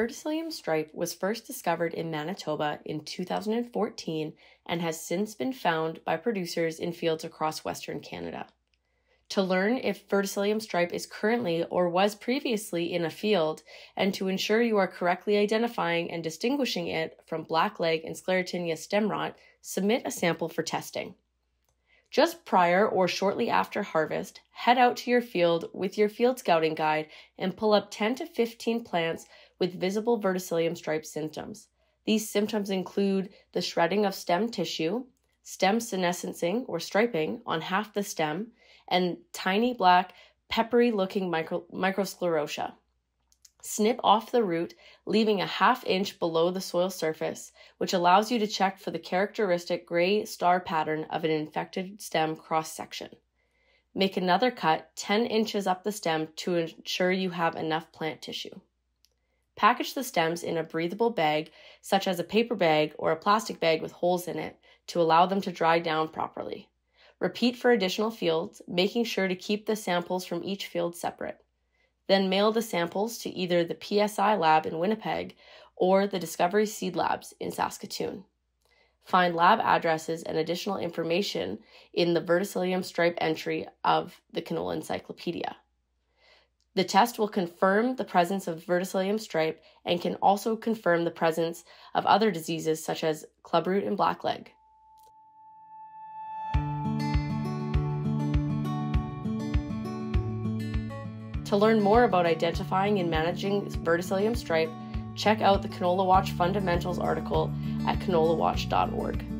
verticillium stripe was first discovered in Manitoba in 2014 and has since been found by producers in fields across Western Canada. To learn if verticillium stripe is currently or was previously in a field, and to ensure you are correctly identifying and distinguishing it from blackleg and sclerotinia stem rot, submit a sample for testing. Just prior or shortly after harvest, head out to your field with your field scouting guide and pull up 10 to 15 plants with visible verticillium stripe symptoms. These symptoms include the shredding of stem tissue, stem senescencing or striping on half the stem, and tiny black peppery-looking microsclerotia. Snip off the root, leaving a ½ inch below the soil surface, which allows you to check for the characteristic gray star pattern of an infected stem cross-section. Make another cut 10 inches up the stem to ensure you have enough plant tissue. Package the stems in a breathable bag, such as a paper bag or a plastic bag with holes in it, to allow them to dry down properly. Repeat for additional fields, making sure to keep the samples from each field separate. Then mail the samples to either the PSI lab in Winnipeg or the Discovery Seed Labs in Saskatoon. Find lab addresses and additional information in the verticillium stripe entry of the Canola Encyclopedia. The test will confirm the presence of verticillium stripe and can also confirm the presence of other diseases such as clubroot and blackleg. To learn more about identifying and managing verticillium stripe, check out the Canola Watch Fundamentals article at canolawatch.org.